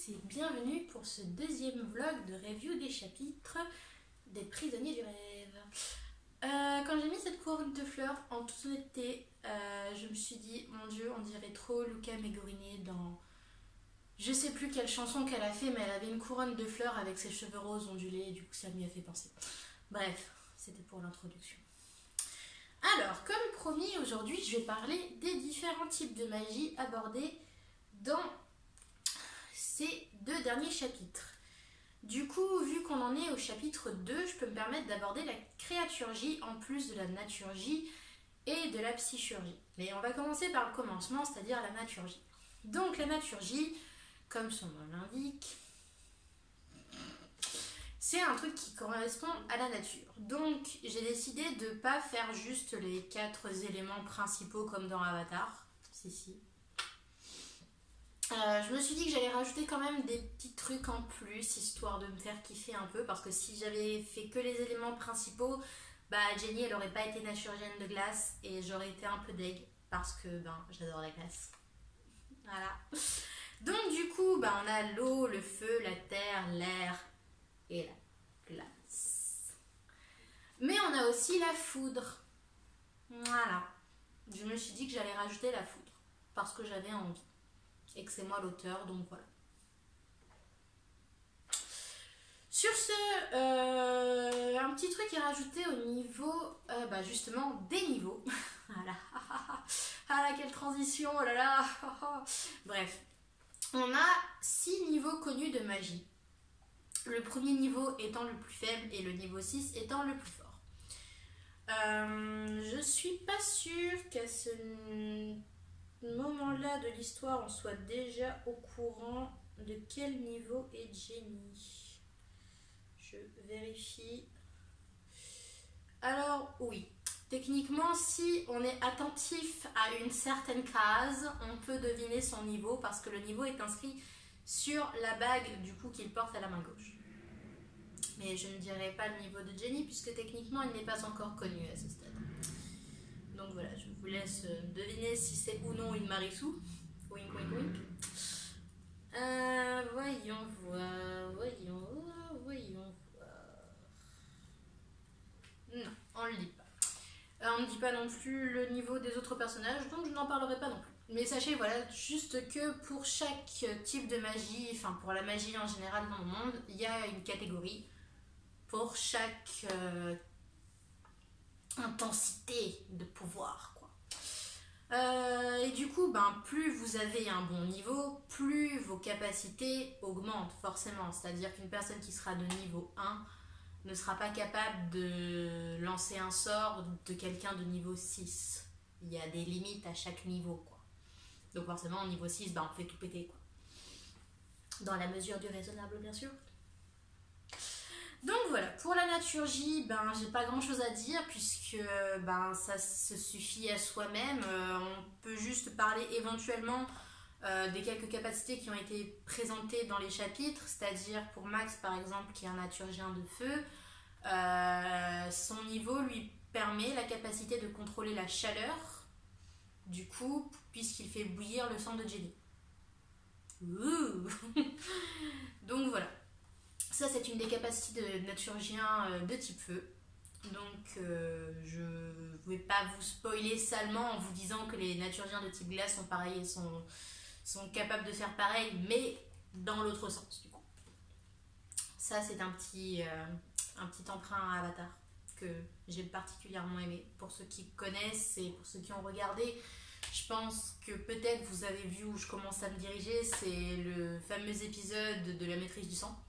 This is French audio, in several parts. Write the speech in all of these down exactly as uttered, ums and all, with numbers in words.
et bienvenue pour ce deuxième vlog de review des chapitres des prisonniers du rêve. Euh, quand j'ai mis cette couronne de fleurs, en toute honnêteté, euh, je me suis dit, mon dieu, on dirait trop Luca Megorini dans... Je sais plus quelle chanson qu'elle a fait, mais elle avait une couronne de fleurs avec ses cheveux roses ondulés, et du coup ça m'y a fait penser. Bref, c'était pour l'introduction. Alors, comme promis, aujourd'hui je vais parler des différents types de magie abordés dans ces deux derniers chapitres. Du coup, vu qu'on en est au chapitre deux, je peux me permettre d'aborder la créaturgie en plus de la naturgie et de la psychurgie. Mais on va commencer par le commencement, c'est-à-dire la naturgie. Donc la naturgie, comme son nom l'indique, c'est un truc qui correspond à la nature. Donc j'ai décidé de ne pas faire juste les quatre éléments principaux comme dans Avatar. Si, si. Euh, je me suis dit que j'allais rajouter quand même des petits trucs en plus, histoire de me faire kiffer un peu, parce que si j'avais fait que les éléments principaux, bah Jenny elle aurait pas été naturgienne de glace et j'aurais été un peu deg, parce que ben j'adore la glace. Voilà. Donc du coup, bah, on a l'eau, le feu, la terre, l'air et la glace. Mais on a aussi la foudre. Voilà. Je me suis dit que j'allais rajouter la foudre, parce que j'avais envie. Et que c'est moi l'auteur, donc voilà. Sur ce, euh, un petit truc à rajouter au niveau, euh, bah justement, des niveaux. Voilà. Ah là, quelle transition, oh là là. Bref, on a six niveaux connus de magie. Le premier niveau étant le plus faible et le niveau six étant le plus fort. Euh, je suis pas sûre qu'à ce moment-là de l'histoire on soit déjà au courant de quel niveau est Jenny. Je vérifie. Alors oui, techniquement si on est attentif à une certaine case, on peut deviner son niveau parce que le niveau est inscrit sur la bague du coup qu'il porte à la main gauche. Mais je ne dirai pas le niveau de Jenny puisque techniquement il n'est pas encore connu à ce stade. Donc voilà, je vous laisse deviner si c'est ou non une Marissou. Wink, wink, wink. Euh, voyons voir, voyons voir, voyons voir. Non, on ne le dit pas. Euh, on ne dit pas non plus le niveau des autres personnages, donc je n'en parlerai pas non plus. Mais sachez, voilà, juste que pour chaque type de magie, enfin pour la magie en général dans le monde, il y a une catégorie pour chaque euh, intensité de pouvoir, quoi. Euh, et du coup, ben, plus vous avez un bon niveau, plus vos capacités augmentent forcément. C'est-à-dire qu'une personne qui sera de niveau un ne sera pas capable de lancer un sort de quelqu'un de niveau six. Il y a des limites à chaque niveau, quoi. Donc forcément, au niveau six, ben, on fait tout péter, quoi. Dans la mesure du raisonnable, bien sûr. Donc voilà, pour la naturgie, ben, j'ai pas grand chose à dire puisque ben, ça se suffit à soi-même. Euh, on peut juste parler éventuellement euh, des quelques capacités qui ont été présentées dans les chapitres, c'est-à-dire pour Max par exemple qui est un naturgien de feu, euh, son niveau lui permet la capacité de contrôler la chaleur du coup puisqu'il fait bouillir le sang de Jenny. Ouh. Donc voilà. Ça, c'est une des capacités de naturgien de type feu. Donc, euh, je ne vais pas vous spoiler salement en vous disant que les naturgiens de type glace sont pareils et sont, sont capables de faire pareil, mais dans l'autre sens, du coup. Ça, c'est un petit, euh, un petit emprunt à Avatar que j'ai particulièrement aimé. Pour ceux qui connaissent et pour ceux qui ont regardé, je pense que peut-être vous avez vu où je commence à me diriger. C'est le fameux épisode de la maîtrise du sang,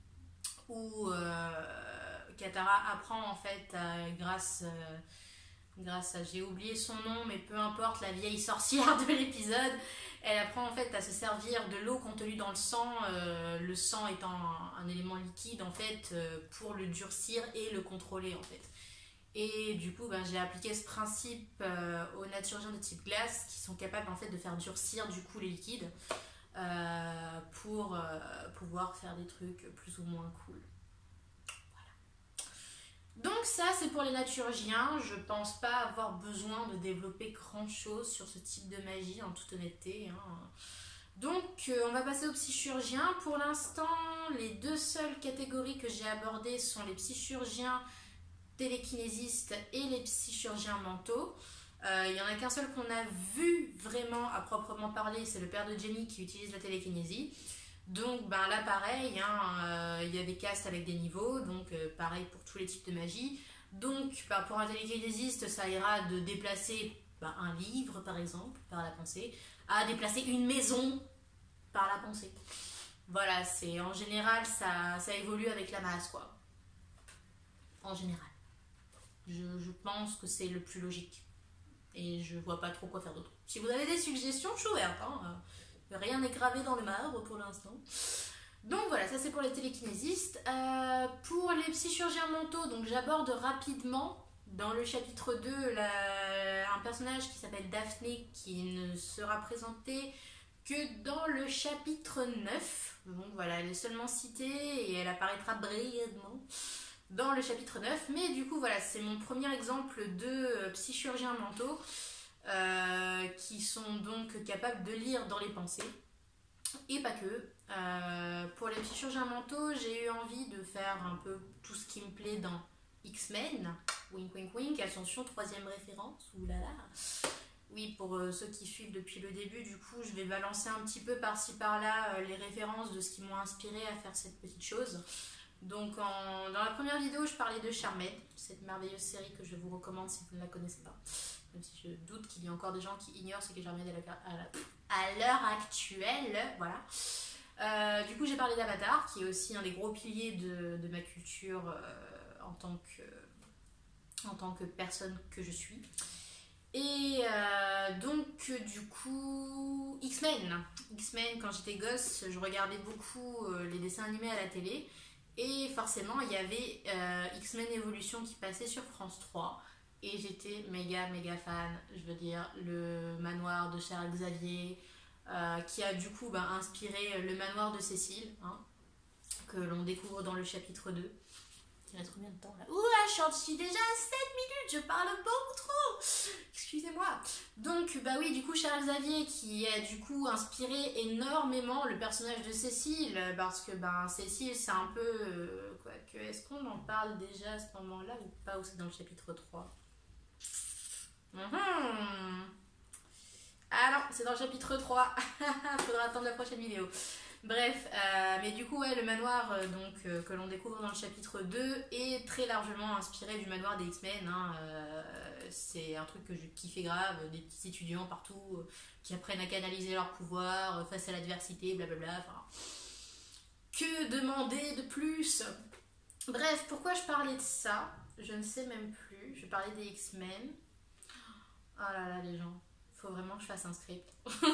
où euh, Katara apprend en fait à, grâce, euh, grâce à, j'ai oublié son nom, mais peu importe, la vieille sorcière de l'épisode, elle apprend en fait à se servir de l'eau contenue dans le sang, euh, le sang étant un, un élément liquide en fait, euh, pour le durcir et le contrôler en fait. Et du coup, ben, j'ai appliqué ce principe euh, aux naturgiens de type glace qui sont capables en fait de faire durcir du coup les liquides. Euh, pour euh, pouvoir faire des trucs plus ou moins cool. Voilà. Donc ça c'est pour les naturgiens. Je pense pas avoir besoin de développer grand chose sur ce type de magie en toute honnêteté, hein. Donc euh, on va passer aux psychurgiens. Pour l'instant, les deux seules catégories que j'ai abordées sont les psychurgiens télékinésistes et les psychurgiens mentaux. Il euh, n'y en a qu'un seul qu'on a vu vraiment à proprement parler, c'est le père de Jenny qui utilise la télékinésie. Donc ben là pareil, il hein, euh, y a des castes avec des niveaux, donc euh, pareil pour tous les types de magie. Donc ben, pour un télékinésiste, ça ira de déplacer ben, un livre par exemple, par la pensée, à déplacer une maison par la pensée. Voilà, c'est en général ça, ça évolue avec la masse quoi. En général. Je, je pense que c'est le plus logique. Et je vois pas trop quoi faire d'autre. Si vous avez des suggestions, je suis ouverte. Hein. Rien n'est gravé dans le marbre pour l'instant. Donc voilà, ça c'est pour les télékinésistes. Euh, pour les psychurgiens mentaux, donc j'aborde rapidement dans le chapitre deux la, un personnage qui s'appelle Daphné qui ne sera présenté que dans le chapitre neuf. Donc voilà, elle est seulement citée et elle apparaîtra brièvement dans le chapitre neuf. Mais du coup, voilà, c'est mon premier exemple de psychurgiens mentaux. Euh, qui sont donc capables de lire dans les pensées et pas que. Euh, pour les psychurgiens mentaux, j'ai eu envie de faire un peu tout ce qui me plaît dans X-Men, wink wink wink, attention, troisième référence, oulala. Oui, pour euh, ceux qui suivent depuis le début, du coup, je vais balancer un petit peu par-ci par-là euh, les références de ce qui m'ont inspiré à faire cette petite chose. Donc, en, dans la première vidéo, je parlais de Charmed, cette merveilleuse série que je vous recommande si vous ne la connaissez pas. Même si je doute qu'il y ait encore des gens qui ignorent ce qu'est Charmed à l'heure actuelle. Voilà. Euh, du coup, j'ai parlé d'Avatar, qui est aussi un des gros piliers de, de ma culture euh, en, tant que, en tant que personne que je suis. Et euh, donc, du coup, X-Men. X-Men, quand j'étais gosse, je regardais beaucoup euh, les dessins animés à la télé. Et forcément, il y avait euh, X-Men Evolution qui passait sur France trois. Et j'étais méga, méga fan. Je veux dire, le manoir de Charles Xavier, euh, qui a du coup bah, inspiré le manoir de Cécile, hein, que l'on découvre dans le chapitre deux. Il reste combien de temps là? Ouah, je suis déjà à sept minutes, je parle beaucoup trop. Excusez-moi. Donc, bah oui, du coup, Charles Xavier qui a du coup inspiré énormément le personnage de Cécile, parce que ben Cécile, c'est un peu. Euh, quoi que, est-ce qu'on en parle déjà à ce moment-là ou pas, ou c'est dans le chapitre trois? Mmh. Ah non, c'est dans le chapitre trois. Faudra attendre la prochaine vidéo. Bref, euh, mais du coup, ouais, le manoir euh, donc, euh, que l'on découvre dans le chapitre deux est très largement inspiré du manoir des X-Men. Hein, euh, c'est un truc que je kiffais grave, des petits étudiants partout euh, qui apprennent à canaliser leur pouvoir euh, face à l'adversité, blablabla. Enfin, que demander de plus? Bref, pourquoi je parlais de ça? Je ne sais même plus. Je parlais des X-Men. Oh là là, les gens, faut vraiment que je fasse un script.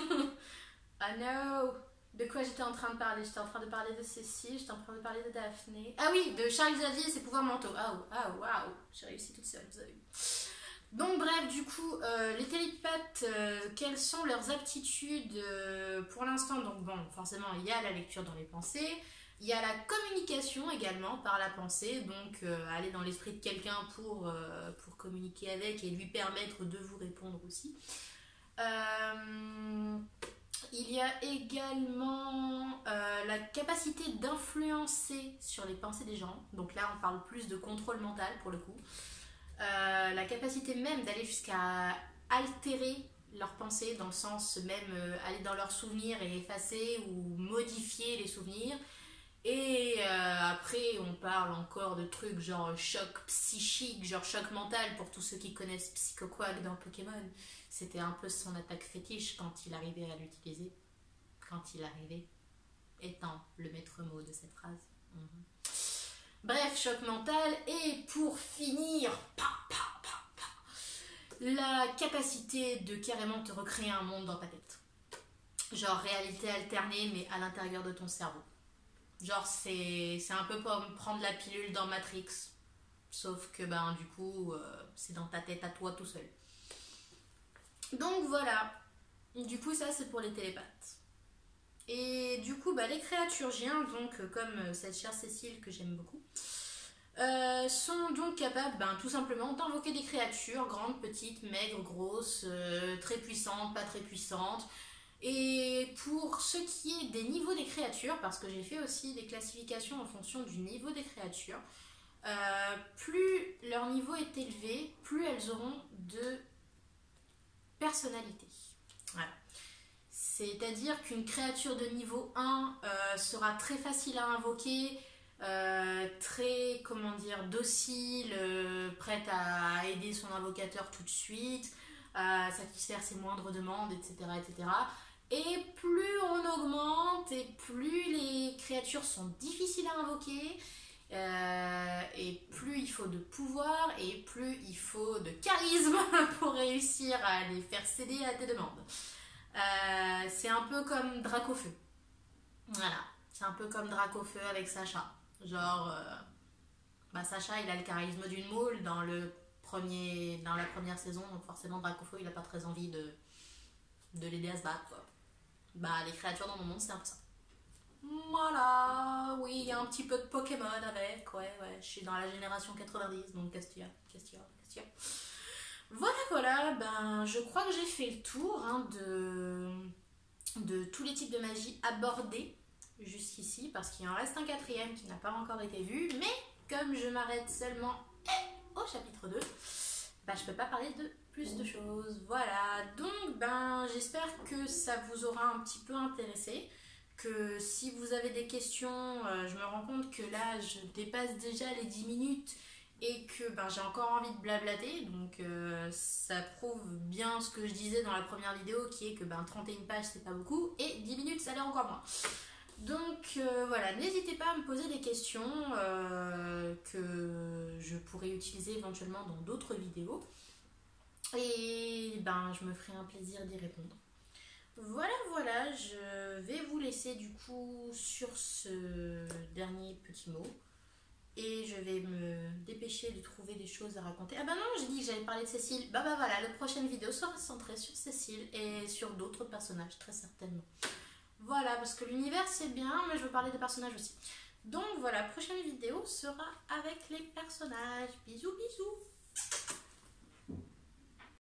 Ah no! De quoi j'étais en train de parler? J'étais en train de parler de Cécile, j'étais en train de parler de Daphné. Ah oui, de Charles Xavier et ses pouvoirs mentaux. Ah oh, ah oh, waouh, j'ai réussi toute seule, vous avez vu. Donc bref, du coup, euh, les télépathes, euh, quelles sont leurs aptitudes euh, pour l'instant? Donc bon, forcément, il y a la lecture dans les pensées, il y a la communication également par la pensée, donc euh, aller dans l'esprit de quelqu'un pour, euh, pour communiquer avec et lui permettre de vous répondre aussi. Euh... Il y a également euh, la capacité d'influencer sur les pensées des gens. Donc là, on parle plus de contrôle mental pour le coup. Euh, la capacité même d'aller jusqu'à altérer leurs pensées, dans le sens même euh, aller dans leurs souvenirs et effacer ou modifier les souvenirs. Et euh, après, on parle encore de trucs genre choc psychique, genre choc mental pour tous ceux qui connaissent Psychoquack dans Pokémon. C'était un peu son attaque fétiche quand il arrivait à l'utiliser. Quand il arrivait, étant le maître mot de cette phrase. Mmh. Bref, choc mental. Et pour finir, pa, pa, pa, pa, la capacité de carrément te recréer un monde dans ta tête. Genre réalité alternée, mais à l'intérieur de ton cerveau. Genre, c'est un peu comme prendre la pilule dans Matrix. Sauf que, ben, du coup, euh, c'est dans ta tête à toi tout seul. Donc, voilà. Du coup, ça, c'est pour les télépathes. Et du coup, bah, les créaturgiens, donc, comme cette chère Cécile que j'aime beaucoup, euh, sont donc capables, ben, tout simplement, d'invoquer des créatures, grandes, petites, maigres, grosses, euh, très puissantes, pas très puissantes. Et pour ce qui est des niveaux des créatures, parce que j'ai fait aussi des classifications en fonction du niveau des créatures, euh, plus leur niveau est élevé, plus elles auront de personnalité. Voilà. C'est-à-dire qu'une créature de niveau un euh, sera très facile à invoquer, euh, très, comment dire, docile, euh, prête à aider son invocateur tout de suite, à satisfaire ses moindres demandes, et cetera, et cetera. Et plus on augmente, et plus les créatures sont difficiles à invoquer, euh, et plus il faut de pouvoir, et plus il faut de charisme pour réussir à les faire céder à tes demandes. Euh, c'est un peu comme Dracofeu. Voilà, c'est un peu comme Dracofeu avec Sacha. Genre, euh, bah Sacha, il a le charisme d'une moule dans, le premier, dans la première saison, donc forcément Dracofeu, il n'a pas très envie de, de l'aider à se battre, quoi. Bah, les créatures dans mon monde, c'est un peu ça. Voilà, oui, il y a un petit peu de Pokémon avec, ouais, ouais, je suis dans la génération quatre-vingt-dix, donc qu'est-ce qu'il y a, qu'est-ce qu'il y a, qu'est-ce qu'il y a. Voilà, voilà, ben, je crois que j'ai fait le tour hein, de, de tous les types de magie abordés jusqu'ici, parce qu'il en reste un quatrième qui n'a pas encore été vu, mais comme je m'arrête seulement au chapitre deux, ben, je peux pas parler de plus de choses. Voilà, donc ben, j'espère que ça vous aura un petit peu intéressé, que si vous avez des questions, euh, je me rends compte que là, je dépasse déjà les dix minutes, et que ben, j'ai encore envie de blablater, donc euh, ça prouve bien ce que je disais dans la première vidéo, qui est que ben, trente et une pages c'est pas beaucoup, et dix minutes ça l'est encore moins. Donc euh, voilà, n'hésitez pas à me poser des questions euh, que je pourrais utiliser éventuellement dans d'autres vidéos, et ben, je me ferai un plaisir d'y répondre. Voilà, voilà, je vais vous laisser du coup sur ce dernier petit mot. Et je vais me dépêcher de trouver des choses à raconter. Ah bah non, j'ai dit que j'allais parler de Cécile. Bah bah voilà, la prochaine vidéo sera centrée sur Cécile et sur d'autres personnages, très certainement. Voilà, parce que l'univers c'est bien, mais je veux parler des personnages aussi. Donc voilà, la prochaine vidéo sera avec les personnages. Bisous, bisous.